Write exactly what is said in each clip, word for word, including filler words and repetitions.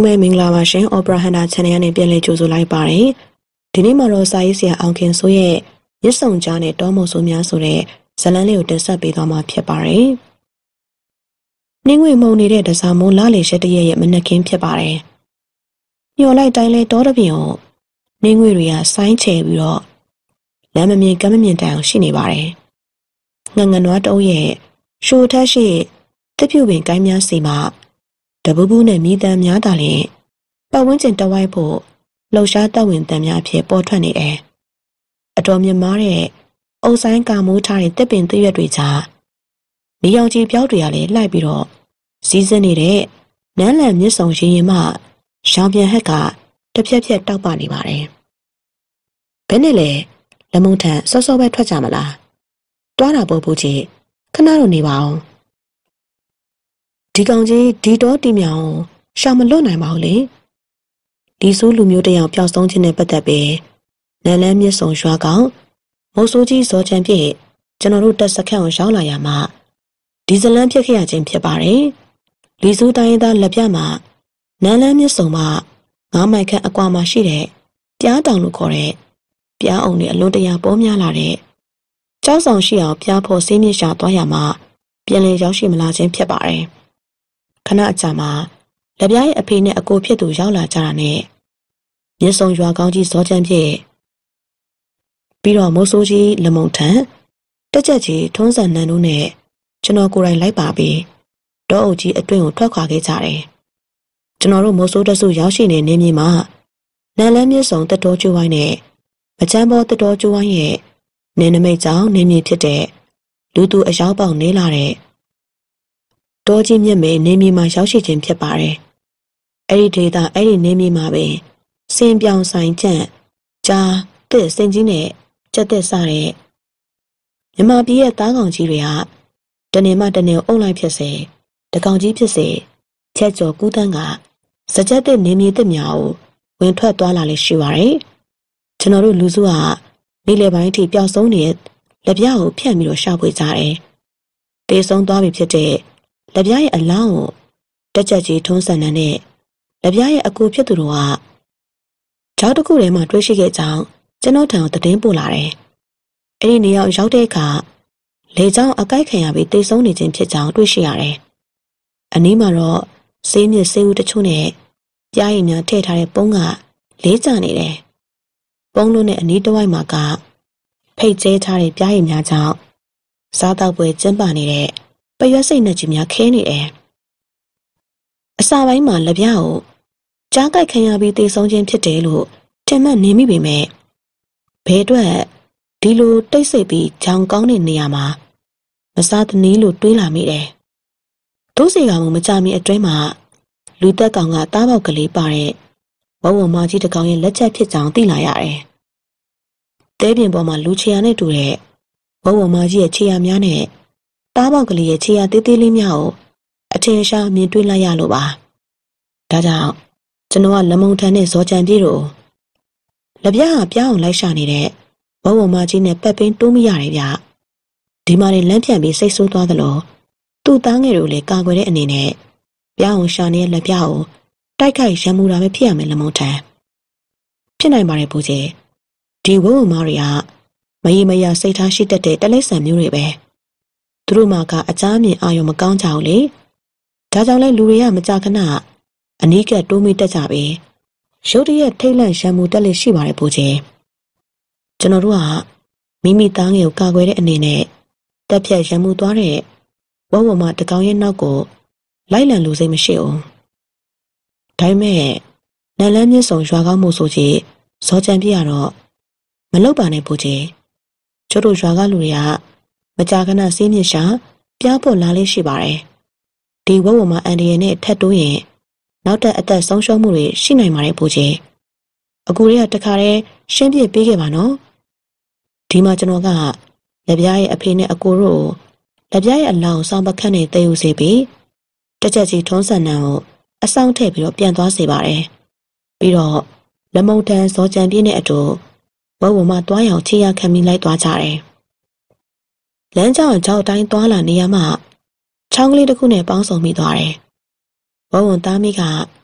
မဲမင်္ဂလာပါရှင် Opera Hunter Channel နဲ့ပြန်လည်ကြိုဆိုလိုက်ပါတယ်ဒီနေ့မှာတော့စာရေးဆရာအောင်ခင်စိုးရဲ့ရစ်ဆောင်ကြားနဲ့တောမို့ဆိုများဆိုတဲ့ဇလန်းလေးကိုတင်ဆက်ပေးသွားမှာဖြစ်ပါတယ်နှင်းငွေမှုန်နေတဲ့တစားမိုးလာလေရှက်တရဲ့ရဲ့မနက်ခင်းဖြစ်ပါတယ်ညှော်လိုက်တိုင်းလဲတောတပြင်ကိုနှင်းငွေတွေကဆိုင်းချဲပြီးတော့လမ်းမမြင်ကမ်းမမြင်တိုင်အောင်ရှိနေပါတယ်ငငနွားတုံးရဲ့ရှိုထက်ရှိတစ်ပြူပင်ကိုင်းများစီမှာတပူးပူးနဲ့မိသားများတာလင်ပတ်ဝန်းကျင်တဝိုက်ဖို့လှုပ်ရှားတပ်ဝင်တံများဖြစ်ပေါ်ထွက်နေတယ်။အတော်မြင့်မားတဲ့အုပ်ဆိုင်ကာမိုးထားတဲ့တစ်ပင်သွေးရွက်တွေကြားမိယောင်ကြီးပြောက်တွေကလည်းလိုက်ပြီးတော့စီးစင်းနေတဲ့နန်းလန်မြစ်ဆုံရင်ရင်မှရှောင်းပြန်ဟက်ကတစ်ဖြက်ဖြက်တောက်ပနေပါတယ်။ဘယ်နဲ့လဲလမုံထန်စောစောပဲထွက်ကြမလား။တွားတာပို့ဖို့ကြီးခဏတော့နေပါအောင်။ဒီကောင်ကြီးဒီတော့တီမြောင်ရှောင်မလွတ်နိုင်ပါဘူးလေဒီဆိုးလူမျိုးတယောက်ပျောက်ဆုံးခြင်းနဲ့ပတ်သက်ပြီးနန်းလန်းမြစ်ဆုံရွာကောင်မုတ်ဆိုးကြီးဇော်ချန်ပြည့်ကျွန်တော်တို့တက်စခန့်ကိုရောက်လာရမှာဒီဇလန်းဖြစ်ခဲ့ရခြင်းဖြစ်ပါတယ်လီစုတိုင်းသားလက်ပြမှာနန်းလန်းမြစ်ဆုံမှာငါးမိုင်ခန့်အကွာမှာရှိတဲ့ပြားတောင်လို့ခေါ်တဲ့ပြားအောင်တွေအလွန်တရာပေါ်များလာတဲ့ကြောက်ဆောင်ရှိအောင်ပြားဖို့ဆေးမြစ်ရှာသွားရမှာပြန်လည်ရောက်ရှိမလာခြင်းဖြစ်ပါတယ်ခဏအကြာမှာလက်ပြားရဲ့အဖေနဲ့အကိုဖြစ်သူရောက်လာကြတာနဲ့မြစ်ဆုံရွာကောင်းကြီးဇောချမ်းဖြစ်ပြီးတော့မိုးဆိုးကြီးလမုံထန်တက်ချက်ကြီးထုံးစံနန်းတို့နဲ့ကျွန်တော်ကိုယ်တိုင်လိုက်ပါပြီးတောအုပ်ကြီးအတွင်းကိုထွက်ခွာခဲ့ကြတယ်ကျွန်တော်တို့မိုးဆိုးတဆုရောက်ရှိနေနေမြေမှာနန်းလန်းမြစ်ဆုံတက်တော်ကျွိုးဝိုင်းနဲ့မချမ်းဘောတက်တော်ကျွိုးဝိုင်းရဲ့နေနမိတ်ကြောင့်နေမြေဖြစ်တဲ့လူသူအယောက်ပေါက်နေလာတဲ့တောကြီးမြင့်မဲနေမြေမှာရောက်ရှိခြင်းဖြစ်ပါတယ်။အဲ့ဒီဒေသအဲ့ဒီနေမြေမှာပဲစင်ပြောင်ဆိုင်ကျန့်ကြားတဲ့စင်ကြီးနဲ့ကြက်သက်စားတဲ့မြမပြည်ရဲ့သားကောင်ကြီးတွေကတနေမှတနေအုံလိုက်ဖြစ်စေတကောင်ကြီးဖြစ်စေချက်ကျော်ကူးတန်းကစကြက်တဲ့နေမြေတစ်မြောက်ဝင်ထွက်သွားလာလေရှိပါတယ်။ကျွန်တော်တို့လူစုကနေ့လယ်ပိုင်းထိပျောက်ဆုံးနေတဲ့လက်ပြားကိုဖြန့်ပြီးတော့ရှာဖွေကြတယ်။တေဆုံးသွားပြီဖြစ်တဲ့လက်ပြားရဲ့အလောင်းကိုတက်ချက်ကြီးထုံးစံနဲ့လက်ပြားရဲ့အကူဖြစ်သူတို့ကကြောက်တစ်ခုထဲမှာတွေ့ရှိခဲ့ကြောင်းကျွန်တော်ထံကိုသတင်းပို့လာတယ်။အဲ့ဒီနေရာရောက်တဲ့အခါလေကြောင်းအကိုက်ခံရပြီးတိတ်ဆုံးနေခြင်းဖြစ်ကြောင်းတွေ့ရှိရတယ်။အနီးမှာတော့ဆေးမြစ်ဆေးဦးတချို့နဲ့ပြားရည်များထည့်ထားတဲ့ပုံးကလေးကျနေတယ်။ပုံးလုံးနဲ့အနီးတစ်ဝိုက်မှာကဖိတ်ကျဲထားတဲ့ပြားရည်များကြောင့်စားတောက်ပွဲကျင်းပနေတဲ့ပရွက်စိတ်နဲ့ကြီးများခဲနေတယ်။အစာပိုင်းမှာလက်ပြားကိုကြားကြိုက်ခံရပြီးတေဆုံးခြင်းဖြစ်တယ်လို့ထင်မှတ်နေမိပေမဲ့ဘယ်အတွက်ဒီလိုတိတ်ဆိတ်ပြီးကြောင်ကောင်းတဲ့နေရာမှာမစားသနည်းလို့တွေးလာမိတယ်။ဒုစီကောင်မကြမီအတွင်းမှာလူသက်ကောင်ကတားပေါက်ကလေးပါတဲ့ဘဝမကြီးတကောင်ရဲ့လက်ချက်ဖြစ်ကြောင်းသိလာရတယ်။တဲပြင်ပေါ်မှာလူချီယာနဲ့တူတဲ့ဘဝမကြီးရဲ့ချီယာများနဲ့တားပေါက်ကလေးရဲ့ခြေရသေးသေးလေးများကိုအထင်ရှားမြင်တွေ့လိုက်ရလို့ပါဒါကြောင့်ကျွန်တော်ကလမုံထန်နဲ့ဇော်ကြံပြေတို့လက်ပြားကပြောင်းအောင်လိုက်ရှာနေတဲ့ဘဝမကြီးနဲ့ပက်ပင်းတိုးမိရတယ်ဗျဒီမှာလမ်းပြန်ပြီးစိတ်ဆိုးသွားသလိုသူ့သားငယ်တို့လည်းကာကွယ်တဲ့အနေနဲ့ပြောင်းအောင်ရှာနေတဲ့လက်ပြားကိုတိုက်ခိုက်ရံမှုတာပဲဖြစ်ရမယ်လမုံထန်ဖြစ်နိုင်ပါတယ်ဘူးကြီးဒီဝဝမတွေကမရေမရစိတ်ထားရှိတတ်တဲ့တလိษံမျိုးတွေပဲသူတို့မှာကအကြမ်းမြင်အာရုံမကောင်းကြဘူးလေဒါကြောင့်လဲလူတွေကမကြခဏအနီးကပ်တိုးမိတက်ကြပြီရုတ်တရက်ထိတ်လန့်ရှမ်းမှုတက်လက်ရှိပါတယ်ဘိုးကြီးကျွန်တော်တို့ကမိမိသားငယ်ကိုကာကွယ်တဲ့အနေနဲ့တက်ဖြတ်ရံမှုသွားတဲ့ဝဝမတကောင်ရဲ့နောက်ကိုလိုက်လံလို့စိတ်မရှိဘူးဒါပေမဲ့နန်းလန်းမြင့်ဆောင်ရွာကောင်းမှုဆိုကြီးဇော်ချန်ပြရတော့မလုပ်ပါနဲ့ဘိုးကြီးကျတို့ရွာကလူတွေကမကြာခဏဆေးမြစ်ရှာပြားပေါ်လာလေးရှိပါတယ်။ဒီဝဝမအန်ဒီရဲ့နဲ့ထက်တိုးရင်နောက်ထပ်အသက်ဆုံးရှုံးမှုတွေရှိနိုင်ပါတယ်ဘိုးကြီး။အခုတည်းကတခါတည်းရှင်းပြပေးခဲ့ပါနော်။ဒီမှာကျွန်တော်ကလက်ပြားရဲ့အဖေနဲ့အကိုတို့လက်ပြားရဲ့အလောင်းစောင်းပခန့်နဲ့တည်ယူစေပြီးတက်ချက်ကြီးထုံးစံနံကိုအဆောင်ထည့်ပြီးတော့ပြန်သွားစေပါတယ်။ပြီးတော့လမုံတန်ဇော်ကြံပြည့်နဲ့အတူဝဝမတွားရောင်ချီရခံပြီးလိုက်သွားကြတယ်။လမ်းကြောင်းကြောက်တိုင်းသွားလာနေရမှချောင်းကလေးတစ်ခုနဲ့ပေါင်းစုံမိသွားတယ်။ဝဝသားမိက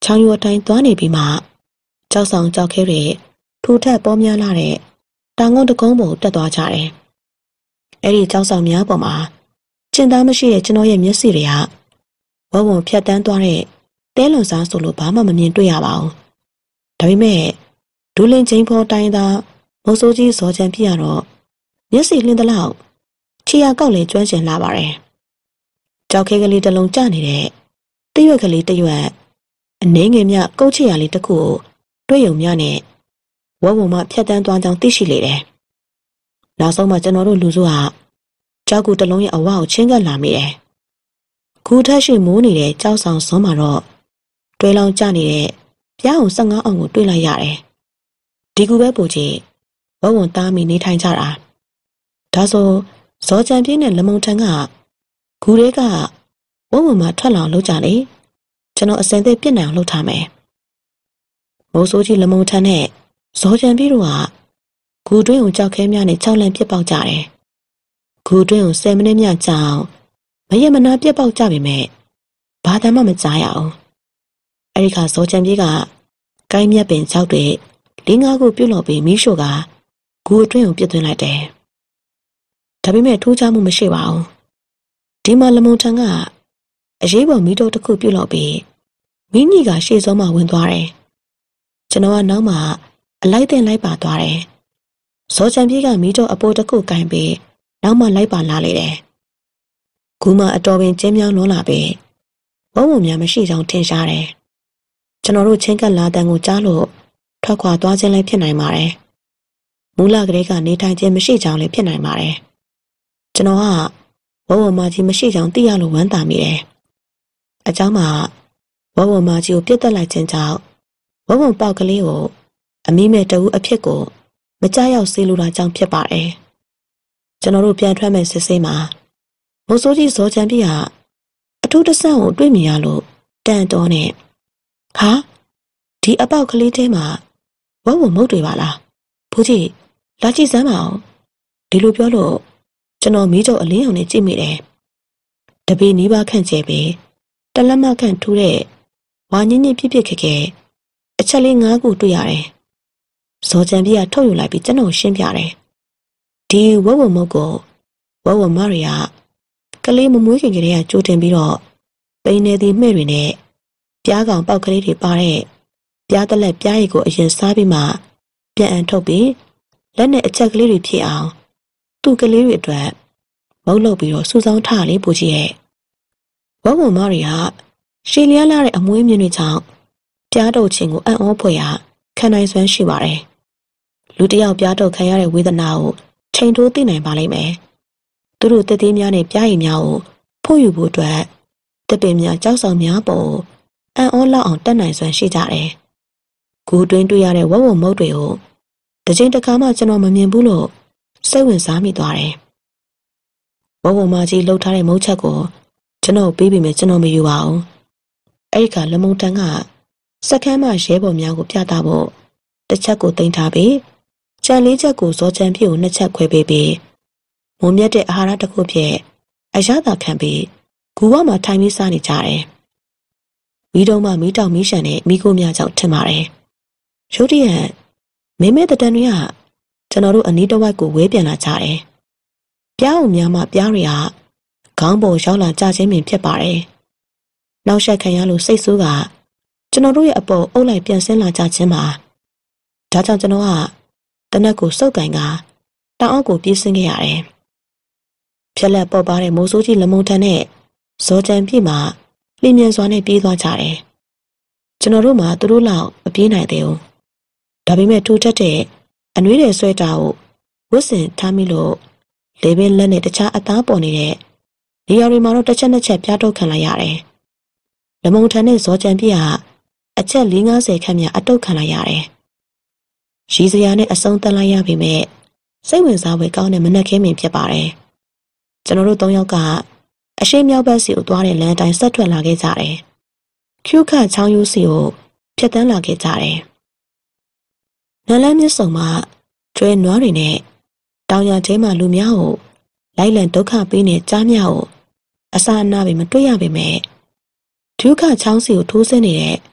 ချောင်းရိုးတိုင်းသွားနေပြီးမှကြောက်ဆောင်ကြောက်ခဲတွေထူထပ်ပေါ်များလာတဲ့တောင်ကုန်းတကုန်းပေါ်တက်သွားကြတယ်။အဲ့ဒီကြောက်ဆောင်များပေါ်မှာကျင်သားမရှိတဲ့ကျွန်တော်ရဲ့မျက်စိတွေကဝဝုံဖြတ်တန်းသွားတဲ့တဲလွန်စားဆိုလို့ဘာမှမမြင်တွေ့ရပါဘူး။ဒါပေမဲ့ဒူးလင်းချင်းဖော်တိုင်းသားမုတ်ဆိုးကြီးဇော်ချန်ပြရတော့မျက်စိလင်းသလောက်ခြေရကောက်လေကျွမ်းကျင်လာပါတယ်။ကြောက်ခဲကလေးတစ်လုံးကျနေတဲ့တရွက်ကလေးတရွက်အနေငယ်မြကုတ်ချရလေးတစ်ခုကိုတွေ့ရုံများနဲ့ဝဝုံမှဖြတ်တန်းသွားကြောင်းသိရှိလေတယ်။နောက်ဆုံးမှကျွန်တော်တို့လူစုဟာကြောက်ကူတစ်လုံးရဲ့အဝကိုချင်းကပ်လာမိတယ်။ခုထက်ရှိမိုးနေတဲ့ကြောက်ဆောင်စွန်းမှာတော့တွဲလောင်ကျနေတဲ့ပြားအောင်၁၅အောင်ကိုတွေ့လိုက်ရတယ်။ဒီကူပဲပူကြီးဝဝုံသားမိနေထိုင်ကြတာ။ဒါဆိုဇော်ချန်ပြင်းနဲ့လမုံထန်ကဂူတွေကဝဝုံမှာထွက်လောင်လုပ်ကြလေ။ကျွန်တော်အစင်သက်ပြစ်နိုင်အောင်လုပ်ထားမယ်။မိုးဆိုးကြီးလမုံထန်နဲ့ဇော်ချန်ပြင်းတို့ကဂူတွင်းကိုကြောက်ခဲများနဲ့ခြောက်လန့်ပြစ်ပေါက်ကြတယ်။ဂူတွင်းကိုဆယ်မိနစ်မြကြာအောင်မရမနာပြစ်ပေါက်ကြပေမဲ့ဘာသာမှမကြားရအောင်။အဲဒီခါဇော်ချန်ပြင်းကကိုင်းမြက်ပင်ခြောက်တွေလေးငါးခုပြုတ်လို့ပြီးမီးရှို့ကဂူအတွင်းကိုပြစ်သွင်းလိုက်တယ်။ဒါပေမဲ့ထူးခြားမှုမရှိပါဘူး။ဒီမှာလမုံထန်ကအရေးပေါ်မီးတိုးတစ်ခုပြုတ်လို့ပြီးမိမိကရှေ့ဆုံးမှဝင်သွားတယ်။ကျွန်တော်ကနောက်မှအလိုက်တင်လိုက်ပါသွားတယ်။ဇော်ချန်ပြေးကမီးတိုးအပိုးတစ်ခုကင်ပြီးနောက်မှလိုက်ပါလာလေတယ်။ဂူမှာအတော်ပင်ကျင်းမြောင်းလွန်လာပြီးဝုံဝုံများမရှိကြောင်းထင်ရှားတယ်။ကျွန်တော်တို့ချင်းကပ်လာတန်ကိုကြားလို့ထွက်ခွာသွားခြင်းလည်းဖြစ်နိုင်ပါတယ်။မူလကလေးကနေထိုင်ခြင်းမရှိကြောင်းလည်းဖြစ်နိုင်ပါတယ်။ကျွန်တော်ကဝဝမကြီးမရှိကြောင်းသိရလို့ဝမ်းသာမိတယ်။အเจ้าမှာဝဝမကြီးကိုပြစ်တက်လိုက်ခြင်းကြောင့်ဝဝပေါက်ကလေးကိုအမိမဲ့တဝူအဖြစ်ကိုမကြောက်ရောက်စေလိုတာကြောင့်ဖြစ်ပါတယ်။ကျွန်တော်တို့ပြန်ထွက်မဲ့စစ်ဆေးမှာမုတ်ဆိုးကြီးဇော်ချန်ပြကအထူးတဆန့်ကိုတွေ့မြင်ရလို့တန်တော်နဲ့ဟာဒီအပေါက်ကလေးထဲမှာဝဝမုတ်တွေပါလားဘိုးကြီးလာကြည့်စမ်းပါအောင်ဒီလိုပြောလို့ကျွန်တော်မီးတုပ်အလင်းအောင်နဲ့ကြည့်မိတယ်တပီနီးပါးခန့်ကျဲပြီးတလက်မခန့်ထူးတဲ့ဝါညင်းညင်းပြစ်ပြစ်ခက်ခဲအချက်လေးငါးခုတွေ့ရတယ်ဇော်ချန်ပြကထုတ်ယူလိုက်ပြီးကျွန်တော်ရှင်းပြတယ်ဒီဝဝမုတ်ကိုဝဝမရီယာကလေးမမွေးခင်ကလေးကကြိုတင်ပြီးတော့ပိန်နေသည့်မှဲ့တွေနဲ့ပြားကောင်ပေါက်ကလေးတွေပါတဲ့ပြားတလက်ပြားရည်ကိုအရင်စားပြီးမှပြန်အန်ထုတ်ပြီးလက်နဲ့အချက်ကလေးတွေဖြစ်အောင်သူ့ကလေးတွေအတွက်မုတ်လုပ်ပြီးတော့စူဆောင်းထားလေးပူကြီးရဲ့ဝဝမရီယာရှည်လျားလာတဲ့အမွေးမြင့်တွေကြောင့်ပြားတုပ်ခြင်းကိုအံ့ဩဖွယ်ရာခံနိုင်စွမ်းရှိပါတယ်လူတစ်ယောက်ပြားတုပ်ခံရတဲ့ဝေဒနာကိုချိန်တိုးသိနိုင်ပါလိမ့်မယ်သူတို့တက်သေးများနဲ့ပြားရည်များကိုဖို့ယူဖို့အတွက်တပင်များကြောက်ဆောင်များပေါ်အံ့ဩလောက်အောင်တက်နိုင်စွမ်းရှိကြတယ်ဂူတွင်းတွေ့ရတဲ့ဝဝမုတ်တွေကိုတစ်ချိန်တစ်ခါမှကျွန်တော်မမြင်ဘူးလို့စိတ်ဝင်စားမိသွားတယ်ဝဝမကြီးလှုပ်ထားတဲ့မုတ်ချက်ကိုကျွန်တော်ပေးပြီးမယ်ကျွန်တော်မယူပါဘူးအဲ့ဒီကလမုံတန်ကစက္ကန့်မှရဲဘော်များကိုပြသဖို့တစ်ချက်ကိုတင်ထားပြီးကြံလေးချက်ကိုဇော်ချန်ပြည့်ကိုနှစ်ချက်ခွဲပေးပြီးမုံမြတ်တဲ့အာဟာရတစ်ခုဖြင့်အရသာခံပြီးဂူဝမှာထိုင်ပြီးစားနေကြတယ်မီးတုံးမှမီးတောက်မီးရှံနဲ့မီးခိုးများကြောင့်ထင်ပါတယ်ရုတ်တရက်မင်းမဲတတန်တွေကကျွန်တော်တို့အနီးတစ်ဝိုက်ကိုဝဲပြန်လာကြတယ်ပြားအောင်များမှပြားတွေကခေါင်းပေါ်ရောက်လာကြခြင်းပင်ဖြစ်ပါတယ်နောက်ဆက်ခံရလို့စိတ်ဆိုးကကျွန်တော်တို့ရဲ့အပေါ်အုပ်လိုက်ပြန်ဆင်းလာကြခြင်းပါဒါကြောင့်ကျွန်တော်ကတနက်ကိုစုပ်ကင်ကတောင်အောက်ကိုပြေးဆင်းခဲ့ရတယ်ဖြက်လက်ပေါ်ပါတဲ့မိုးဆိုးကြီးလမုံထန်နဲ့ဇော်ချန်ပြည့်မှာလျင်မြန်စွာနဲ့ပြေးသွားကြတယ်ကျွန်တော်တို့မှသူတို့လောက်မပြေးနိုင်သေးဘူးဒါပေမဲ့ထူထပ်တဲ့အနှွေးတွေဆွဲတာကိုဝတ်ဆင်ထားမိလို့လေပင်လက်နဲ့တခြားအသားပေါ်နေတဲ့နေရာတွေမှာတော့တစ်ချက်နှစ်ချက်ပြားထုတ်ခံလိုက်ရတယ်လမုံထန်နဲ့ဇော်ချန်ပြည့်ကအချက်၄၅၀ခန့်မြအတုတ်ခံလိုက်ရတယ်ရီစရာနဲ့အဆုံးတန်းလိုက်ရပေမဲ့စိတ်ဝင်စားဖွယ်ကောင်းတဲ့မနက်ခင်းပင်ဖြစ်ပါတယ်ကျွန်တော်တို့သုံးယောက်ကအရှိမြောက်ဘက်စီကိုသွားတဲ့လမ်းတိုင်းဆက်ထွက်လာခဲ့ကြတယ်ကျူးခချောင်းရိုးစီကိုဖြတ်တန်းလာခဲ့ကြတယ်နလန်းမြစ်ဆုံမှာကျွဲနွားတွေနဲ့တောင်ရထဲမှာလူများကိုလိုက်လံဒုက္ခပေးနေကြားများကိုအစာအနာပဲမတွေ့ရပေမဲ့ဒုက္ခချောင်းစီကိုထိုးဆင်းနေတဲ့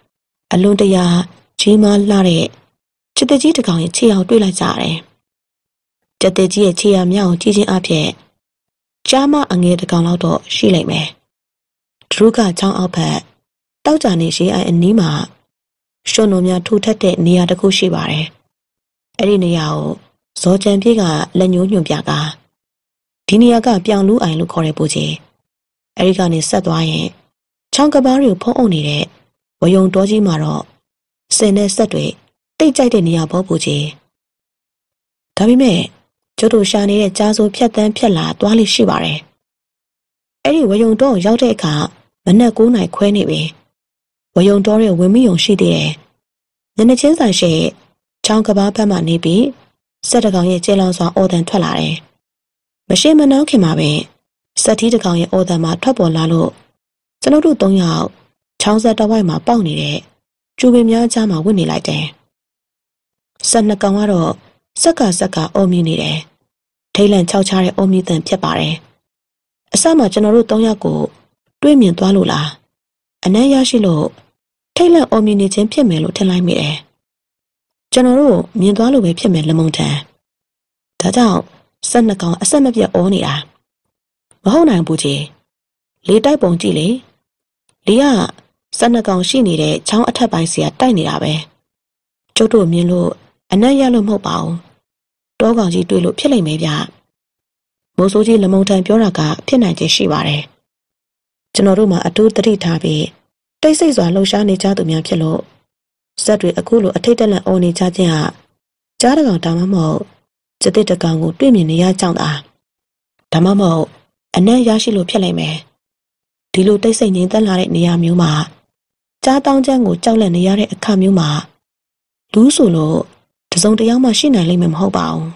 အလွန်တရာကြီးမားလှတဲ့ကြက်ကြီးတစ်ကောင်ရဲ့ခြေအောင်တွေ့လိုက်ကြတယ်ကြက်ကြီးရဲ့ခြေရမြောက်ကြည့်ချင်းအဖြစ်ကြားမအငယ်တစ်ကောင်လောက်တော့ရှိလိမ့်မယ်ဒရုကချောင်းအောက်ဖက်တောက်ကြနေရှိအိုင်အနီးမှာရွှွန်တော်များထူထပ်တဲ့နေရာတစ်ခုရှိပါတယ်အဲ့ဒီနေရာကိုဇော်ကြံပြေးကလက်ညှိုးညွှန်ပြကားဒီနေရာကပြောင်လူအိုင်လို့ခေါ်တဲ့ပူကြီးအဲ့ဒီကနေဆက်သွားရင်ချောင်းကပားတွေကိုဖုံးအုပ်နေတဲ့ဝယုံတော်ကြီးမှာတော့စင်တဲ့ဆက်တွေတိတ်ကြိုက်တဲ့နေရာပေါ်ပူကြီးဒါပေမဲ့ကျတို့ရှာနေတဲ့ကြားစိုးဖြတ်တန်းဖြတ်လာသွားလိရှိပါတယ်အဲ့ဒီဝယုံတော်ရောက်တဲ့အခါမနက်၉နာရီခွဲနေပြီဝယုံတော်ရဲ့ဝင်းမီယုံရှိသေးတယ်ညနေချင်းဆိုင်ရှိချောင်းကပားဖက်မှနေပြီးဆက်တကောင်ရဲ့ကျေလောင်စွာအော်တန်ထွက်လာတယ်မရှိမနှောင်းခင်မှာပဲစက်ထီးတကောင်ရဲ့အော်တန်မှာထွက်ပေါ်လာလို့ကျွန်တော်တို့သုံးယောက်ချောင်းဆက်တစ်ဝိုက်မှာပေါက်နေတဲ့ကျူပင်များကြားမှာဝင်နေလိုက်တယ်ဆက်နှစ်ကောင်ကတော့စက်ကစက်ကအော်မြည်နေတယ်ထိတ်လန့်ခြောက်ခြားတဲ့အော်မြည်တန်ဖြစ်ပါတယ်အစမှကျွန်တော်တို့သုံးယောက်ကိုတွေးမြင်သွားလို့လားအနမ်းရရှိလို့ထိတ်လန့်အော်မြည်နေခြင်းဖြစ်မယ်လို့ထင်လိုက်မိတယ်ကျွန်တော်တို့မြင်သွားလို့ပဲဖြစ်မယ်လမုံထန်ဒါကြောင့်ဆက်နှစ်ကောင်အဆက်မပြတ်အော်နေတာမဟုတ်နိုင်ဘူးကြီးလေတိုက်ပုံကြည့်လေလေကဆက်နှစ်ကောင်ရှိနေတဲ့ချောင်းအထက်ပိုင်းစီကတိုက်နေတာပဲကျုပ်တို့မြင်လို့အနက်ရလို့မဟုတ်ပါဘူးတောကောင်ကြီးတွေ့လို့ဖြစ်လိမ့်မယ်ဗျမိုးစိုးကြီးလမုံထန်ပြောတာကဖြစ်နိုင်ခြင်းရှိပါတယ်ကျွန်တော်တို့မှာအတူတတိထားပြီးတိတ်ဆိတ်စွာလှုပ်ရှားနေကြသူများဖြစ်လို့ဇက်တွေအခုလိုအထိတ်တလန့်အော်နေကြခြင်းဟာကြားတကောင်တောင်မှမဟုတ်စတဲ့တကောင်ကိုတွေ့မြင်နေရကြောင်းသာဒါမှမဟုတ်အနက်ရရှိလို့ဖြစ်လိမ့်မယ်ဒီလိုတိတ်ဆိတ်ငြိမ်သက်လာတဲ့နေရာမျိုးမှာကြားတောင်းချမ်းကိုကြောက်လန့်နေရတဲ့အခါမျိုးမှာလူဆိုလို့တစုံတယောက်မှရှိနိုင်လိမ့်မယ်မဟုတ်ပါဘူး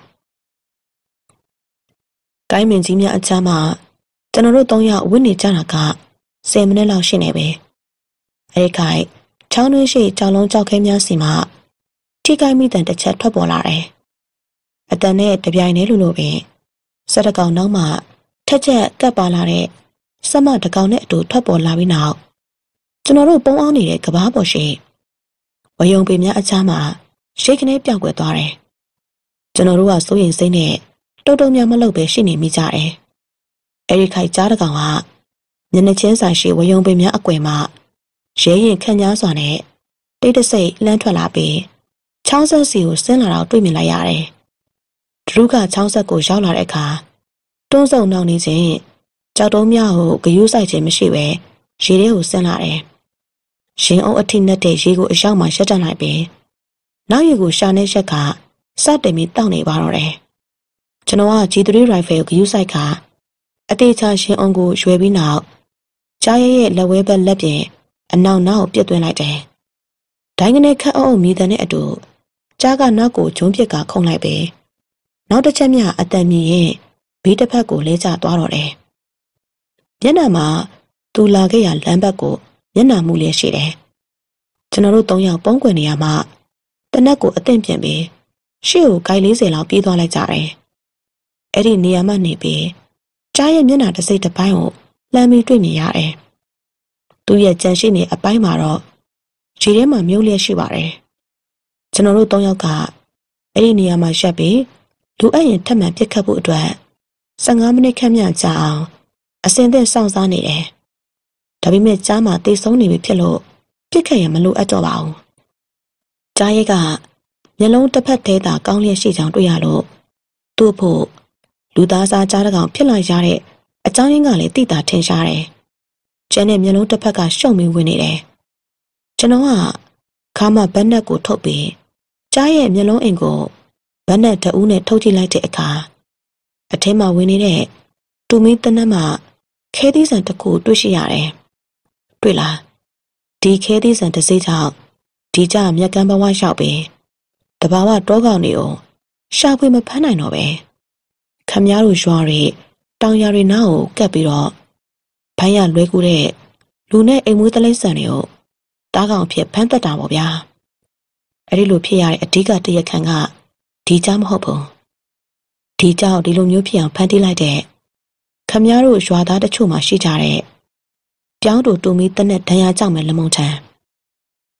။ကိုင်းမင်ကြီးများအချမ်းမှာကျွန်တော်တို့သုံးယောက်ဝင့်နေကြတာကဆယ်မိနစ်လောက်ရှိနေပြီ။အဲဒီခိုင်ချောင်းတွင်းရှိကြောင်လုံးကြောက်ခဲများစီမှာထိကိုင်းမိတန်တစ်ချက်ထွက်ပေါ်လာတယ်။အတန်နဲ့တပြိုင်တည်းလိုလိုပင်စက်တကောင်နောက်မှထက်ချက်ကပ်ပါလာတဲ့စမတကောင်နဲ့အတူထွက်ပေါ်လာပြီးနောက်ကျွန်တော်တို့ပုံအောင်နေတဲ့ကဘာပေါ်ရှိဝယုံပေများအချမ်းမှာရှိတ်ကနေပြောင်းကွယ်သွားတယ်ကျွန်တော်တို့ကစိုးရင်စိမ့်နဲ့တုတ်တုံများမလုပ်ပဲရှိနေမိကြတယ်အဲဒီခိုက်ကြားတကောင်ကညနေချင်းဆိုင်ရှိဝယုံပေများအကွယ်မှာရဲရင်ခန့်ညားစွာနဲ့တိတ်တဆိတ်လှမ်းထွက်လာပြီးချောင်းဆက်စီကိုဆင်းလာတော့တွေ့မြင်လိုက်ရတယ်ဒရုကချောင်းဆက်ကိုရောက်လာတဲ့အခါတွန်းဆုံနှောင်းနေခြင်းကြောက်တုံးများကိုဂယုဆိုင်ခြင်းမရှိပဲရေထဲကိုဆင်းလာတယ်ရင်အုပ်အထိနဲ့တဲ့ရေကိုအရောက်မှရက်တက်လိုက်ပြီးနောက်ရေကိုရှာနေရက်ကစတင်ပြီးတောက်နေပါတော့တယ်ကျွန်တော်က ဂျီ သရီ rifle ကိုဂယုဆိုင်ကအတေချာရှင်အောင်ကိုရွယ်ပြီးနောက်ကြားရဲရဲ့လက်ဝဲဘက်လက်ပြင်အနောက်နောက်ပြစ်သွင်းလိုက်တယ်ဒိုင်းကနေခတ်အုပ်မြည်တဲ့အတူကြားကနောက်ကိုဂျုံပြစ်ကခုန်လိုက်ပြီးနောက်တစ်ချက်မြအတန်မြည်ရင်ဘေးတစ်ဖက်ကိုလဲကျသွားတော့တယ်မျက်နှာမှာသူလာခဲ့ရလမ်းဘက်ကိုမျက်နှာမူလေးရှိတယ်ကျွန်တော်တို့သုံးယောက်ပုံးကွယ်နေရမှတနက်ကိုအသင့်ပြင်ပြီးရှေ့ကိုဂိုင်၄၀လောက်ပြေးသွားလိုက်ကြတယ်အဲ့ဒီနေရာမှနေပြီးကြားရဲ့မျက်နှာတစ်စိတ်တစ်ပိုင်းကိုလှမ်းပြီးတွေ့မြင်ရတယ်သူ့ရဲ့ကြံရှိနေအပိုင်းမှာတော့ခြေထဲမှာမြုပ်လျက်ရှိပါတယ်ကျွန်တော်တို့သုံးယောက်ကအဲ့ဒီနေရာမှာရှက်ပြီးလူအပ်ရင်ထပ်မံပြစ်ခတ်ဖို့အတွက်ဆယ်ငါးမိနစ်ခန့်မြကြာအောင်အစင်သင့်စောင့်စားနေတယ်ဒါပေမဲ့ကြားမှာတိတ်ဆုံးနေပြီဖြစ်လို့ပြစ်ခတ်ရင်မလိုအပ်တော့ပါဘူးကြားရဲကမျက်လုံးတစ်ဖက်သေးတာကောင်းလျက်ရှိကြောင်တွေ့ရလို့သူ့ဖို့လူသားစားကြားတကောင်ဖြစ်လာရတဲ့အကြောင်းရင်းကလည်းသိတာထင်ရှားတယ်ကျန်တဲ့မျက်လုံးတစ်ဖက်ကရှုံပြီးဝင်နေတယ်ကျွန်တော်ကခါမဘက်နက်ကိုထုတ်ပြီးကြားရဲ့မျက်လုံးအိမ်ကိုဘက်နက်တအူးနဲ့ထုတ်ကြည့်လိုက်တဲ့အခါအထဲမှာဝင်နေတဲ့တူမီတနက်မှာခဲသီးဆန်တစ်ခုတွေ့ရှိရတယ်တွေ့လားဒီခဲသီးဆန်တစ်စိကြောင့်ဒီကြမြက်ကမ်းဘဝရောက်ပြီးတဘာဝတောကောင်တွေကိုရှာဖွေမဖမ်းနိုင်တော့ပဲခမည်းတော်ရွာတွေတောင်ယာတွေနားကိုကပ်ပြီးတော့ဘိုင်းရလွဲကူတဲ့လူနဲ့အိမ်မွေးတလိမ့်ဆန်တွေကိုတားကောင်ဖြစ်ဖမ်းသက်တာပေါ့ဗျာအဲ့ဒီလိုဖြစ်ရတဲ့အဓိကတရခံကဒီကြမဟုတ်ဘူးဒီကြောင့်ဒီလိုမျိုးဖြစ်အောင်ဖန်တီးလိုက်တဲ့ခမည်းတော်ရွာသားတချို့မှရှိကြတဲ့ပြောင်းတူတူမီတနက်ဒဏ်ရာကြောက်မဲ့လမုံထန်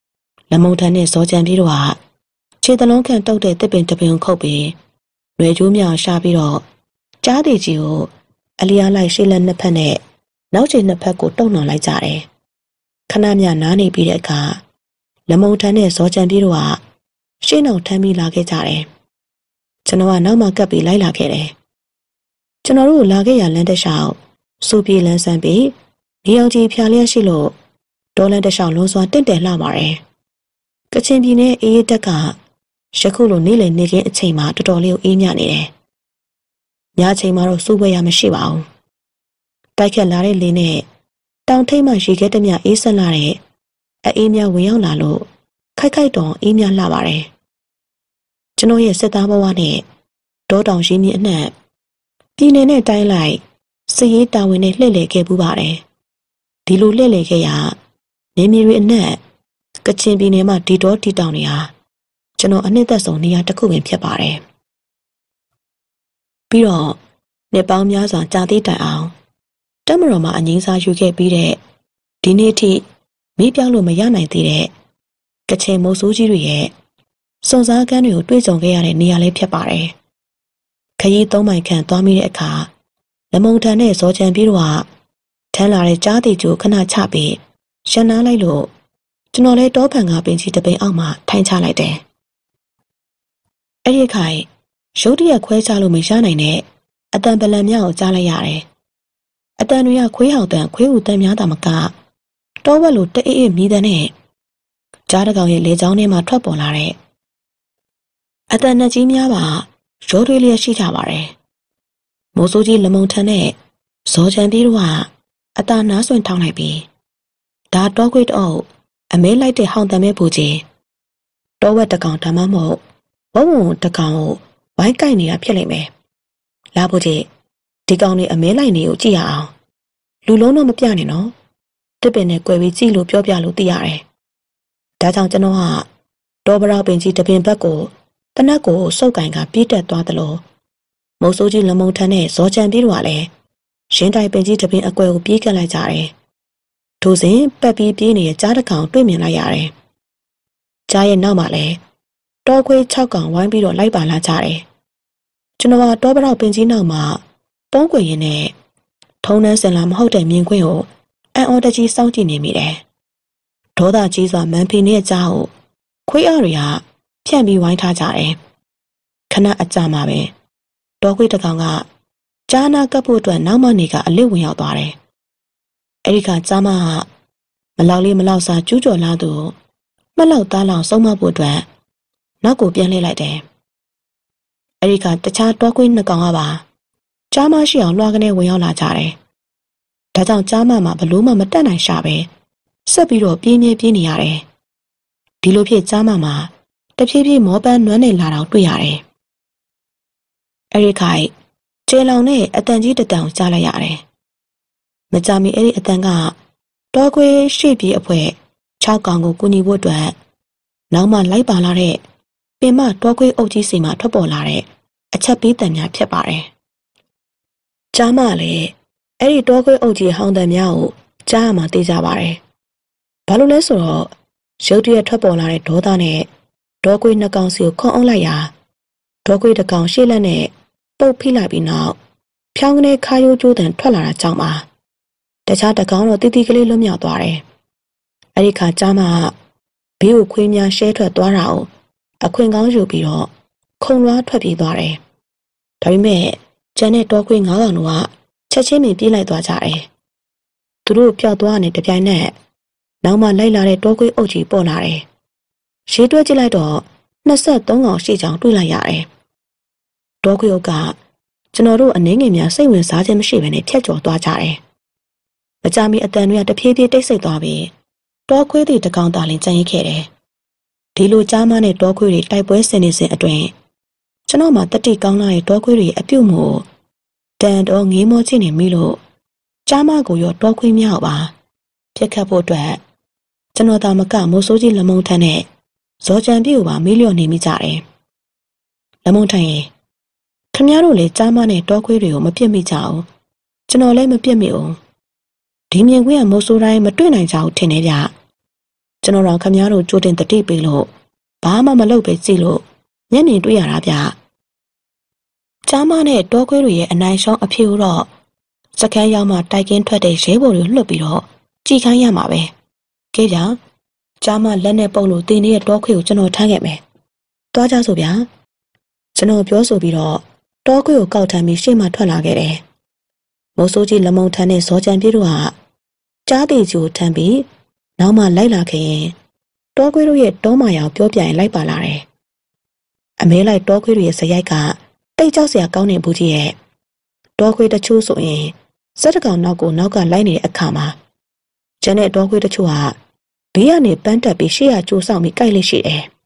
လက်မုံထန်နဲ့ဇော်ကြံပြီးတော့ခြေတလုံးခန့်တုတ်တဲ့တစ်ပင်တစ်ပင်ခုတ်ပြီးရွေကျိုးမြောင်ရှာပြီးတော့ကြားသေးကြီးကိုအလျားလိုက်ရှေ့လက်နှစ်ဖက်နဲ့နောက်ခြေနှစ်ဖက်ကိုတုံနှောင်လိုက်ကြတယ်ခဏမြနားနေပြီးတဲ့အခါလက်မုံထန်နဲ့ဇော်ကြံပြီးတော့ရှေ့နောက်ထမ်းပြီးလာခဲ့ကြတယ်ကျွန်တော်ကနောက်မှကပ်ပြီးလိုက်လာခဲ့တယ်ကျွန်တော်တို့လာခဲ့ရလမ်းတစ်လျှောက်စူပြေလန်းဆန်းပြီးနေအောင်ကြီးဖြာလျက်ရှိလို့ဒေါ်လန်တစ်လျှောက်လုံးစွာတင့်တယ်လှပါတယ်ကချင်ပြည်နယ်အေးရတက်ကယခုလိုနေ့လည်နေခင်းအချိန်မှာတော်တော်လေးကိုအေးမြနေတယ်ညအချိန်မှာတော့စူပွဲရမရှိပါဘူးတိုက်ခတ်လာတဲ့လေနဲ့တောင်ထိပ်မှရေခဲတမျှအေးဆက်လာတဲ့အေးမြဝင်ရောက်လာလို့ခိုက်ခိုက်တောင်အေးမြလှပါတယ်ကျွန်တော်ရဲ့စစ်သားဘဝနဲ့ဒေါတောင်ရင်းမြစ်အနှံ့ပြည်နယ်နဲ့တိုင်းလိုက်စစ်ရေးတာဝန်နဲ့လှည့်လည်ခဲ့ပူးပါတယ်ဒီလိုလှည့်လည်ခဲ့ရနေမြေတွေအနှံ့ကချင်ပြည်နယ်မှာဒီတော်တီတောင်တွေဟာကျွန်တော်အနှစ်သက်ဆုံးနေရာတစ်ခုပင်ဖြစ်ပါတယ်ပြီးတော့နှစ်ပေါင်းများစွာကြာသေးတိုင်အောင်တက်မတော်မှာအငိမ့်စားယူခဲ့ပြီးတဲ့ဒီနေ့ထိမေးပြောင်းလို့မရနိုင်သေးတဲ့ကချင်မိုးဆိုးကြီးတွေရဲ့စွန်စားကန်းတွေကိုတွေ့ကြုံခဲ့ရတဲ့နေရာလေးဖြစ်ပါတယ်ခရီးသုံးမိုင်ခန့်သွားမိတဲ့အခါလက်မုံထန်နဲ့ဇော်ချန်ပြီးတော့ထမ်းလာတဲ့ကြားတီကျိုခဏချပြီးရှန်နာလိုက်လို့ကျွန်တော်လည်းတောဖန်ကပင်ကြီးတပိန်အောက်မှာထိုင်ချလိုက်တယ်အဲ့ဒီခိုင်ရုတ်တရက်ခွဲချလို့မရနိုင်တဲ့အတန်ပလန်မြောက်ကိုကြားလိုက်ရတယ်အတန်တွေကခွေးဟောက်တန်ခွေးဟူတန်များတာမကတောဝက်လိုတအေးအေးမြည်တဲ့နဲ့ကြားတကောင်ရဲ့လေချောင်းထဲမှာထွက်ပေါ်လာတဲ့အတန်နဲ့ကြီးများပါရိုးထွေးလျက်ရှိကြပါတယ်မိုးစိုးကြီးလမုံထန်နဲ့ဇော်ချန်ပြီးတော့အတန်နားဆွင့်ထောင်းလိုက်ပြီးဒါတောခွေးတော့အမဲလိုက်တဲ့ဟောင်တန်မဲ့ပူကြီးတောဝက်တကောင်ဓမ္မမဟုတ်ဘုံဘုံတကောင်ကိုဝိုင်းကိုက်နေတာဖြစ်လိမ့်မယ်လာဖို့ကြီးဒီကောင်တွေအမဲလိုက်နေကိုကြည့်ရအောင်လူလုံးတော့မပြနဲ့နော်တစ်ပင်နဲ့꿰ပြီးကြည့်လို့ပြောပြလို့သိရတယ်ဒါကြောင့်ကျွန်တော်ကတောပရောက်ပင်ကြီးတပင်ဘက်ကိုတနက်ကိုစုပ်ကင်ကပြေးတက်သွားသလိုမုတ်ဆိုးကြီးလမုံထန်နဲ့ဇော်ချန်ပြီးတော့လည်းရင်းတိုင်ပင်ကြီးတပင်အကွယ်ကိုပြေးကပ်လိုက်ကြတယ်ထို့စဉ်ပက်ပြီးပြေးနေတဲ့ကြားတစ်ကောင်တွေ့မြင်လိုက်ရတယ်ကြားရဲ့နောက်မှာလည်းတောခွေး၆ကောင်ဝိုင်းပြီးတော့လိုက်ပါလာကြတယ်ကျွန်တော်ကတောပရောက်ပင်ကြီးနောက်မှာပုံးကွယ်ရင်းနဲ့ထုံးနှန်းစင်လာမဟုတ်တဲ့မြင်ကွင်းကိုအံ့ဩတကြီးစောင့်ကြည့်နေမိတယ်ဒေါသကြီးစွာမန်ဖီနဲ့ကြားကိုခွေးအားတွေကဖြန့်ပြီးဝိုင်းထားကြတယ်ခဏအကြာမှာပဲတောခွေးတစ်ကောင်ကကြားနာကပ်ဖို့အတွက်နောက်မှနေကအလစ်ဝင်ရောက်သွားတယ်အဲဒီကကြားမကမလောက်လေးမလောက်စားကျူးကျော်လာသူမလောက်သားလောင်ဆုံးမဖို့အတွက်နောက်ကိုပြန်လှည့်လိုက်တယ်အဲဒီကတခြားတောခွေးနှစ်ကောင်ကပါကြားမရှိအောင်လွှာကနေဝင်ရောက်လာကြတယ်ဒါကြောင့်ကြားမမှာဘလို့မှမတက်နိုင်ရှာပဲဆက်ပြီးတော့ပြင်းပြင်းပြင်းနေရတယ်ဒီလိုဖြစ်ကြားမမှာတဖြည်းဖြည်းမောပန်းနွမ်းနေလာတော့တွေ့ရတယ်အဲဒီခိုင်ကျေလောင်နဲ့အတန်ကြီးတတန်ကြားလိုက်ရတယ်မကြမီအဲ့ဒီအတန်ကတောခွေးရှေ့ပြေးအဖွဲ၆ကောင်ကိုကူညီဖို့အတွက်နောက်မှလိုက်ပါလာတဲ့ပင်မတောခွေးအုပ်ကြီးစီမှာထွက်ပေါ်လာတဲ့အချက်ပေးတန်များဖြစ်ပါတယ်ကြားမလည်းအဲ့ဒီတောခွေးအုပ်ကြီးဟောင်းတန်များကိုကြားရမှသိကြပါတယ်ဘာလို့လဲဆိုတော့ရုတ်တရက်ထွက်ပေါ်လာတဲ့ဒေါသနဲ့ဒေါခွေးနှစ်ကောင်စီကိုခွန်အောင်လိုက်ရာဒေါခွေးတစ်ကောင်ရှေ့လက်နဲ့ပုတ်ဖိလိုက်ပြီးနောက်ဖြောင်းကနေခါရိုးကျိုးတန်ထွက်လာတာကြောင့်ပါတခြားတစ်ကောင်တော့တီတီကလေးလွတ်မြောက်သွားတယ်အဲ့ဒီခါကြားမှာဘေးကိုခွေးများရှဲထွက်သွားတာကိုအခွင့်ကောင်းယူပြီးတော့ခုံလွှားထွက်ပြေးသွားတယ်ဒါပေမဲ့ကျန်တဲ့တောခွေးငါးကောင်တို့ကချက်ချင်းပင်ပြေးလိုက်သွားကြတယ်သူတို့ပျောက်သွားတဲ့တပြိုင်နက်နောက်မှလိုက်လာတဲ့တောခွေးအုပ်ကြီးပေါ်လာတယ်ရှေးတွဲကြည့်လိုက်တော့နှစ်ဆက်သုံးကောင်ရှိချောင်းတွေ့လိုက်ရတယ်တောခွေးအုပ်ကကျွန်တော်တို့အနေငယ်များစိတ်ဝင်စားခြင်းမရှိဘဲနဲ့ဖြတ်ကျော်သွားကြတယ်မကြမီအတန်တွေကတဖြည်းဖြည်းတိတ်ဆိတ်သွားပြီးတောခွေးတွေတကောင်သားလင်ကျန်ရစ်ခဲ့တယ်ဒီလိုကြားမနဲ့တောခွေးတွေတိုက်ပွဲဆင်နေစဉ်အတွင်းကျွန်တော်မှတတိကောင်းလာတဲ့တောခွေးတွေအပြုတ်မှုတန်တော်ငေးမောချင်းနေမိလို့ကြားမကိုရောတောခွေးများပါပြက်ခတ်ဖို့အတွက်ကျွန်တော်သာမကမိုးဆိုးကြီးလမုံထန်နဲ့ဇော်ချန်ပြည့်ကိုပါမေးလျော့နေမိကြတယ်လမုံထန်ရင်ခမရတို့လည်းကြားမနဲ့တောခွေးတွေကိုမပြစ်မိကြအောင်ကျွန်တော်လည်းမပြစ်မိအောင်ဒီမြင်ကွင်းကမိုးဆိုးတိုင်းမတွေ့နိုင်ကြဘူးထင်နေကြကျွန်တော်တို့ခမည်းတော်ကြိုတင်တတိပေးလို့ဘာမှမလုပ်ပဲကြည့်လို့မျက်မြင်တွေ့ရတာဗျ။ကြားမနဲ့တောခွေးတွေရဲ့အနိုင်ရှုံးအဖြစ်တော့စကန်းရောက်မှတိုက်ကင်းထွက်တဲ့ရဲဘော်တွေလှုပ်ပြီးတော့ကြည်ခိုင်းရမှာပဲ။ကဲဗျာကြားမလက်နဲ့ပုတ်လို့တင်းနေတဲ့တောခွေးကိုကျွန်တော်ထမ်းခဲ့မယ်။သွားကြဆိုဗျာ။ကျွန်တော်ပြောဆိုပြီးတော့တောခွေးကိုကောက်ထမ်းပြီးရှေ့မှထွက်လာခဲ့တယ်။မိုးစိုးကြီးလမုံထမ်းတဲ့ဇော်ကြံပြေးတို့ကကြားသေးကြီးကိုထမ်းပြီးနောက်မှလိုက်လာခဲ့ရင်တောခွေးတို့ရဲ့တောမာရောင်ပြောပြရင်လိုက်ပါလာတယ်။အမဲလိုက်တောခွေးတွေရဲ့ဇရိုက်ကတိတ်ကြောက်စရာကောင်းနေဘူးကြီးရဲ့တောခွေးတချို့ဆိုရင်စက်တကောင်နောက်ကိုနောက်ကလိုက်နေတဲ့အခါမှာကျန်တဲ့တောခွေးတချို့ကဘေးကနေပန်းတက်ပြီးရှေ့ကကြိုးဆောင်ပြီးကြိုက်လေးရှိတယ်။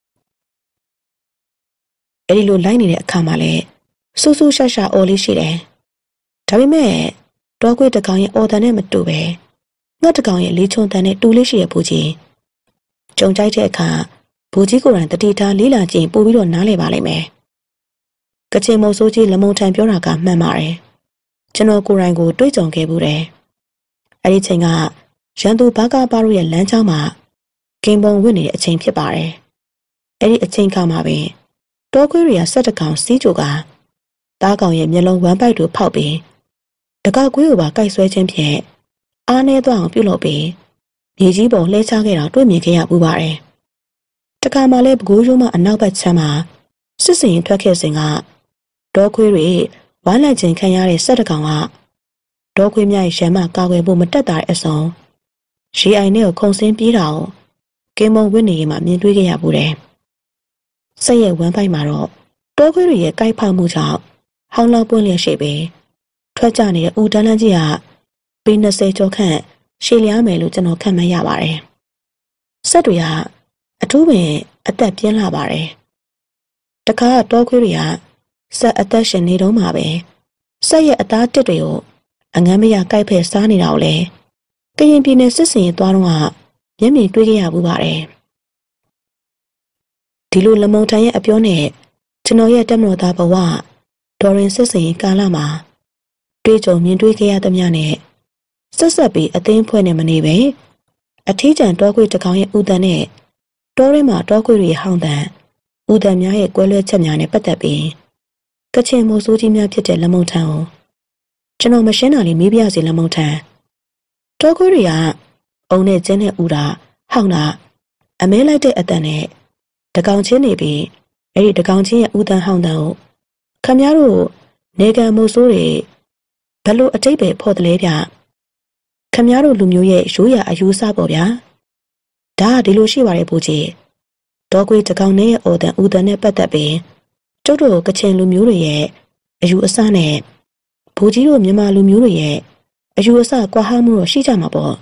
အဲဒီလိုလိုက်နေတဲ့အခါမှာလည်းဆူဆူရှာရှာအော်လေးရှိတယ်။ဒါပေမဲ့တောခွေးတကောင်ရဲ့အော်တန်နဲ့မတူပဲငှက်တကောင်ရဲ့လေးချုံတန်နဲ့တူလေးရှိတဲ့ဘူးကြီးကြုံကြိုက်တဲ့အခါဘူးကြီးကိုယ်တိုင်တတိထားလေးလာကျင်ပို့ပြီးတော့နားလဲပါလိမ့်မယ်။ကချင်မုံဆိုးကြီးလမုံထန်ပြောတာကမှန်ပါတယ်။ကျွန်တော်ကိုယ်တိုင်ကိုတွေးကြုံခဲ့ဘူးတယ်။အဲဒီချိန်ကရန်သူဘာကာပါတို့ရဲ့လမ်းကြောင်းမှာကင်းပုံဝင်နေတဲ့အချိန်ဖြစ်ပါတယ်။အဲဒီအချိန်ခါမှာပင်တောခွေးတွေကဆက်တကောင်စီးကြိုကတားကောင်ရဲ့မျက်လုံးဝမ်းပိုက်တို့ဖောက်ပြီးတကောက်ကွေးကိုပါကိုက်ဆွဲခြင်းဖြင့်အားနည်းသွားအောင်ပြုလုပ်ပြီးမြေကြီးပေါ်လှဲချခဲ့တာတွေ့မြင်ခဲ့ရပူပါတယ်။တခါမှလည်းပကိုးရိုးမှအနောက်ဘက်ခြမ်းမှာစစ်စင်ထွက်ခဲ့စဉ်ကတောခွေးတွေဝမ်းလိုက်ခြင်းခံရတဲ့ဆက်တကောင်ကတောခွေးများရဲ့ရံမကာကွယ်ဖို့မတက်တာတဲ့အစုံရေအိုင်နဲ့ကိုခုန်ဆင်းပြေးတာကိုကင်းမုံဝင်းနေရင်မှမြင်တွေ့ခဲ့ရပူတယ်။ဆက်ရဲ့ဝမ်းပိုက်မှာတော့တောခွေးတွေရဲ့ကိုက်ဖောက်မှုကြောင့်ဟောင်းလောက်ပွင့်လျက်ရှိပြီးထွက်ကြနေတဲ့ဦးတန်းလန်းကြီးကပေနှစ်ဆယ်ကျော်ခန့်ရှည်လျားမယ်လို့ကျွန်တော်ခန့်မှန်းရပါတယ်။ဆက်တွေကအထူးပင်အသက်ပြင်းလာပါတယ်။တခါတောခွေးတွေကဆက်အသက်ရှင်နေတော့မှပဲဆက်ရဲ့အသားတစ်တွေကိုအငမ်းမရကိုက်ဖက်စားနေတာကိုလေကရင်ပြည်နယ်စစ်စင်ရေးသွားတော့ကမျက်မြင်တွေ့ခဲ့ရပူပါတယ်။ဒီလိုလမုံထန်ရဲ့အပြောနဲ့ကျွန်တော်ရဲ့တက်မတော်သားဘဝဒေါ်ရင်စစ်စင်ရေးကာလမှာတွေ့ကြုံမြင်တွေ့ခဲ့ရသမျှနဲ့ဆက်ဆက်ပြီးအသိန်းဖွဲ့နေမနေပဲအထီးကျန်တောခွေးတကောင်ရဲ့ဥဒန်နဲ့တောထဲမှာတောခွေးတွေဟောင်းတန်ဥဒန်များရဲ့ကွဲလွဲချက်များနဲ့ပတ်သက်ပြီးကချင်မိုးဆိုးကြီးများဖြစ်တဲ့လမုံထန်ကိုကျွန်တော်မရှင်းတာလေးမေးပြစီလမုံထန်တောခွေးတွေကအုံနဲ့ကျင်းနဲ့ဥတာဟောင်းတာအမဲလိုက်တဲ့အတန်နဲ့တကောင်ချင်းနေပြီးအဲ့ဒီတကောင်ချင်းရဲ့ဥဒန်ဟောင်းတန်ကိုခမများတို့နေကံမိုးဆိုးတွေဘလို့အတိတ်ပဲဖော်တယ်လေဗျခမများတို့လူမျိုးရဲ့ရိုးရာအယူဆပေါ့ဗျာဒါကဒီလိုရှိပါတယ်ဘူးကြီးတောခွေးတကောင်နဲ့အော်တန်ဥဒန်နဲ့ပတ်သက်ပြီးကျုပ်တို့ကချင်လူမျိုးတွေရဲ့အယူအဆနဲ့ဘူးကြီးတို့မြန်မာလူမျိုးတွေရဲ့အယူအဆကွာဟမှုတော့ရှိကြမှာပေါ့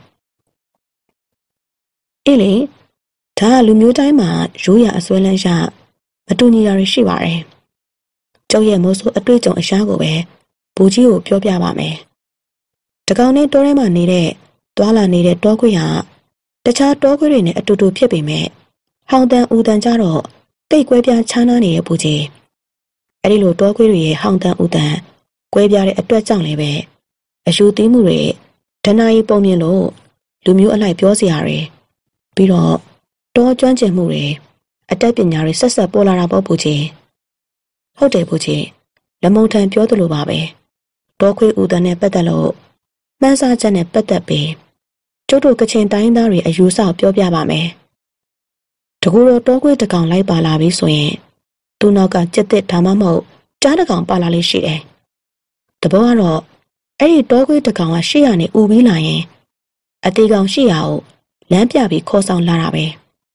အေးလေဒါကလူမျိုးတိုင်းမှာရိုးရာအစွဲလန်းရမတူညီတာတွေရှိပါတယ်ကျုပ်ရဲ့မိုးဆိုးအတွေ့အကြုံအရှားကိုပဲဘူးကြီးကိုပြောပြပါမယ်တကောင်နဲ့တောထဲမှာနေတဲ့သွာလာနေတဲ့တောခွေးဟာတခြားတောခွေးတွေနဲ့အတူတူဖြစ်ပေမဲ့ဟောင်းတန်ဦးတန်ကြတော့တိတ်ကွဲပြားခြားနားနေတဲ့ဘူးကြီးအဲ့ဒီလိုတောခွေးတွေရဲ့ဟောင်းတန်ဦးတန်ကွဲပြားတဲ့အတွက်ကြောင့်လည်းပဲအယူသီးမှုတွေဒဏ္ဍာရီပုံမြင်လို့လူမျိုးအလိုက်ပြောစရာတွေပြီးတော့တောကျွမ်းကျင်မှုတွေအတတ်ပညာတွေဆက်ဆက်ပေါ်လာတာပေါ့ဘူးကြီးဟုတ်တယ်ဘူးကြီးလမုံထန်ပြောသလိုပါပဲတောခွေးဦးတန်နဲ့ပတ်သက်လို့မှန်းဆချက်နဲ့ပတ်သက်ပြီးကျုပ်တို့ကချင်တိုင်းသားတွေအယူဆပြောပြပါမယ်တကူတော့တောခွေးတကောင်လိုက်ပါလာပြီဆိုရင်သူ့နောက်ကကြက်တစ်ဒါမှမဟုတ်ကြားတကောင်ပါလာလေးရှိတယ်တဘောကတော့အဲ့ဒီတောခွေးတကောင်ကရှေ့ရနေဥပြီးလာရင်အသေးကောင်ရှေ့ရကိုလမ်းပြပြီးခေါ်ဆောင်လာတာပဲ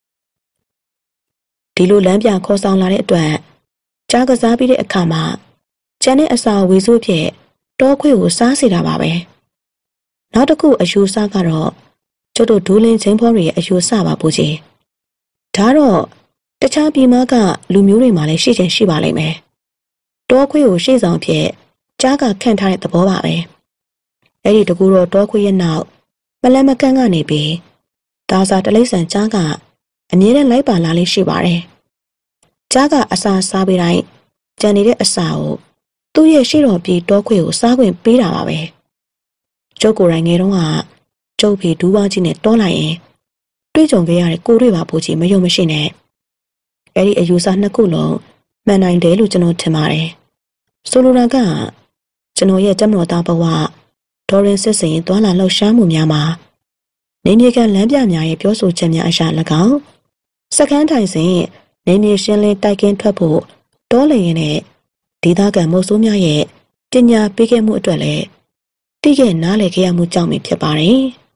ဒီလိုလမ်းပြခေါ်ဆောင်လာတဲ့အတွက်ကြားကစားပြီးတဲ့အခါမှာကျန်တဲ့အစာဝေစုဖြစ်တောခွေးကိုစားစေတာပါပဲနောက်တစ်ခုအယူဆကတော့ကျုပ်တို့ဒူးလင်းချင်းဖောတွေရဲ့အယူဆပါဘူးကြီးဒါတော့တခြားပြည်မကလူမျိုးတွေမှာလည်းရှိချင်ရှိပါလိမ့်မယ်တောခွေးကိုရှေ့ဆောင်ဖြစ်ကြားကခန့်ထားတဲ့သဘောပါပဲအဲ့ဒီတကူတော့တောခွေးရဲ့နောက်မလန်မကန်းကနေပြီးဒါစာတလိမ့်ဆန်ကြားကအမြဲတမ်းလိုက်ပါလာလေးရှိပါတယ်ကြားကအစာစားပေးတိုင်းကြံနေတဲ့အစာကိုသူ့ရဲ့ရှေ့တော်ပြေတောခွေကိုစားခွင့်ပေးတာပါပဲကျုပ်ကိုယ်တိုင်ငယ်တုန်းကကျုပ်ဖေဒူးပေါင်းကြီးနဲ့တောလိုက်ရင်တွေးကြုံခဲ့ရတဲ့ကိုတွေ့ပါဖို့ကြီးမယုံမရှိနဲ့အဲ့ဒီအယူဆနှစ်ခုလုံးမှန်နိုင်တယ်လို့ကျွန်တော်ထင်ပါတယ်ဆိုလိုတာကကျွန်တော်ရဲ့ကျမတော်သားဘဝဒေါ်ရင်စစ်စင်တွာလာလှောက်ရှားမှုများမှာနေမြေကန်လမ်းပြများရဲ့ပြောဆိုချက်များအရာ၎င်းစကန်းထိုင်စဉ်နေမြေရှင်းလင်းတိုက်ကင်းထွက်ဖို့တောလျင်နဲ့ဒေသခံမုတ်ဆိုးများရဲ့ပညာပေးခဲ့မှုအတွက်လည်းတိကျနားလည်ခဲ့ရမှုကြောင့်ပဲဖြစ်ပါတယ်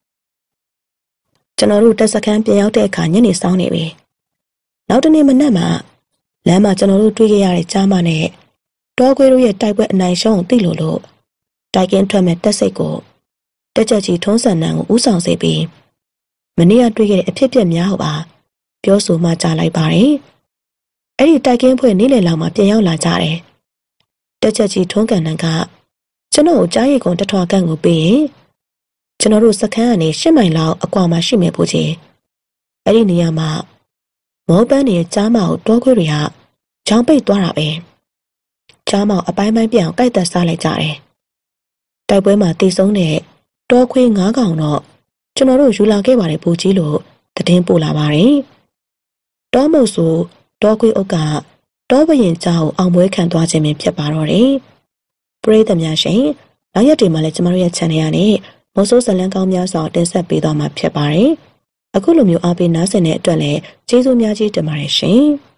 ကျွန်တော်တို့တက်စခန်းပြန်ရောက်တဲ့အခါညနေဆောင်နေပြီနောက်တနေ့မနက်မှာလမ်းမှာကျွန်တော်တို့တွေ့ခဲ့ရတဲ့ကြားမနဲ့တောခွေးတို့ရဲ့တိုက်ပွဲအနိုင်ရှုံးကိုသိလို့လို့တိုက်ကင်းထွက်မဲ့တက်စိတ်ကိုတက်ချက်ကြီးထုံးစံနန်းကိုဥဆောင်စေပြီးမနေ့ကတွေ့ခဲ့တဲ့အဖြစ်အပျက်များဟောပါပြောဆိုမှကြားလိုက်ပါတယ်အဲ့ဒီတိုက်ကင်းဖွဲ့နေ့လယ်လောက်မှာပြန်ရောက်လာကြတယ်တက်ချက်ကြီးထုံးကန်နန်းကကျွန်တော်ကိုကြားရိတ်ကုန်တထွားကန်ကိုပေးရင်ကျွန်တော်တို့စခန်းကနေရှစ်မိုင်လောက်အကွာမှာရှိမယ်ဖို့ကြီးအဲ့ဒီနေရာမှာမောပန်းနေတဲ့ကြားမကိုတောခွေးတွေကချောင်းပိတ်သွားတာပဲကြားမအပိုင်းပိုင်းပြောင်းကိုက်သက်စားလိုက်ကြတယ်တိုက်ပွဲမှာတေဆုံးတဲ့တောခွေးငါးကောင်တော့ကျွန်တော်တို့ယူလာခဲ့ပါတယ်ပူကြီးလို့သတင်းပို့လာပါတယ်တောမုတ်ဆိုတောခွေးအုပ်ကတောဘရင်ကြောက်အောင်ပွဲခံသွားခြင်းပဲဖြစ်ပါတော့တယ်ပရိသတ်များရှင်နောက်ရက်တွေမှာလည်းကျမတို့ရဲ့ channel ကနေမဆိုးဇလန်းကောင်းများစွာတင်ဆက်ပေးသွားမှာဖြစ်ပါတယ်အခုလိုမျိုးအားပေးနားဆင်တဲ့အတွက်လည်းကျေးဇူးများကြီးတင်ပါတယ်ရှင်